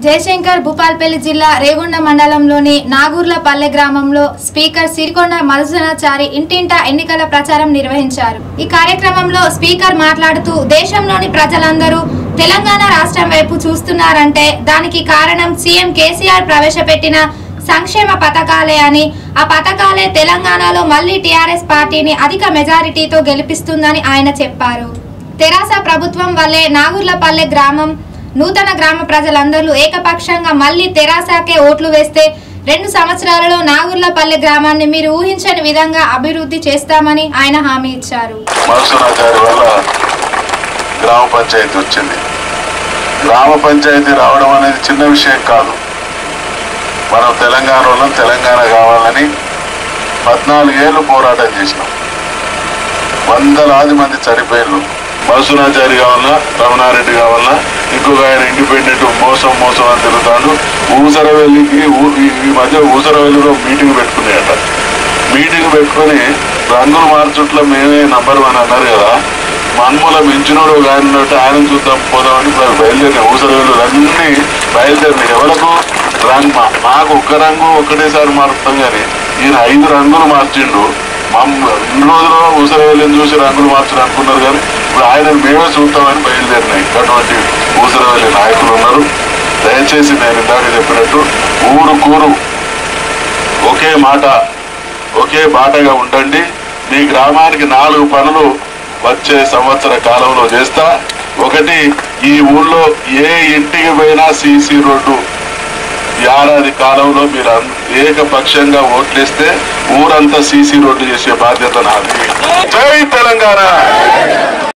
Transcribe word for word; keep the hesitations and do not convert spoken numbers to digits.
జయశంకర్ భూపాల్పల్లి జిల్లా రేగొండ మండలంలోని నాగూర్లపల్లె గ్రామంలో స్పీకర్ సిరికొండ మధుసూదనాచారి ఇంటింటా ఎన్నికల ప్రచారం నిర్వహించారు। ఈ కార్యక్రమంలో స్పీకర్ మాట్లాడుతూ దేశంలోని ప్రజలందరూ తెలంగాణ రాష్ట్రం వైపు చూస్తున్నారంటే దానికి కారణం సీఎం కేసీఆర్ ప్రవేశపెట్టిన సంక్షేమ పథకాలే అని, ఆ పథకాలే తెలంగాణలో మళ్లీ టీఆర్ఎస్ పార్టీని అధిక మెజారిటీతో గెలిపిస్తుందని ఆయన చెప్పారు। తెరాస ప్రభుత్వం వల్లే నాగూర్లపల్లె గ్రామం నూతన గ్రామ ప్రజలందరూ ఏకపక్షంగా మళ్లీ తెరాసకే ఓట్లు వేస్తే రెండు సంవత్సరాలలో నాగూర్లపల్లె గ్రామాన్ని మీరు ఊహించని విధంగా అభివృద్ధి చేస్తామని ఆయన హామీ ఇచ్చారు। మధుసూదనాచారి వల్ల గ్రామ పంచాయతీ వచ్చింది। గ్రామ పంచాయతీ రావడం అనేది చిన్న విషయం కాదు। మనం తెలంగాణలో తెలంగాణ కావాలని పద్నాలుగేళ్లు పోరాటం చేసినాం। వందలాది మంది చనిపోయినారు। మధుసూదనాచారి కావాలన్నా, రమణారెడ్డి కావాలన్నా, ఇంకొక ఆయన ఇండిపెండెంట్ మోసం మోసం అని తిరుగుతాడు। ఊసరవెల్లికి ఈ మధ్య ఊసరవెల్లిలో మీటింగ్ పెట్టుకున్నాయట। మీటింగ్ పెట్టుకుని రంగులు మార్చుట్లో మేమే నంబర్ వన్ అన్నారు కదా, మన్మూల మించినోడు ఆయన ఆయన చూద్దాం పోదామని బయలుదేరిన ఊసరవెల్లు అన్నీ బయలుదేరినాయి। ఎవరకు రంగు మాకు ఒక్క రంగు ఒక్కటేసారి మారుతాం కానీ ఈయన ఐదు రంగులు మార్చిండు। మా ఇన్ని రోజులు ఊసరవెల్లిని చూసి రంగులు మార్చడం అనుకున్నారు కానీ ఇప్పుడు ఆయన మేమే చూస్తామని బయలుదేరినాయి। అటువంటి ఊసరవెల్లి నాయకులు ఉన్నారు। దయచేసి నేను ఇందాక చెప్పినట్టు ఊరు కూరు ఒకే మాట ఒకే బాటగా ఉండండి। మీ గ్రామానికి నాలుగు పనులు వచ్చే సంవత్సర కాలంలో చేస్తా। ఒకటి, ఈ ఊళ్ళో ఏ ఇంటికి పోయినా సీసీ రోడ్డు ఏడాది కాలంలో మీరు ఏకపక్షంగా ఓట్లేస్తే ఊరంతా సీసీ రోడ్డు చేసే బాధ్యత నాది। జై తెలంగాణ।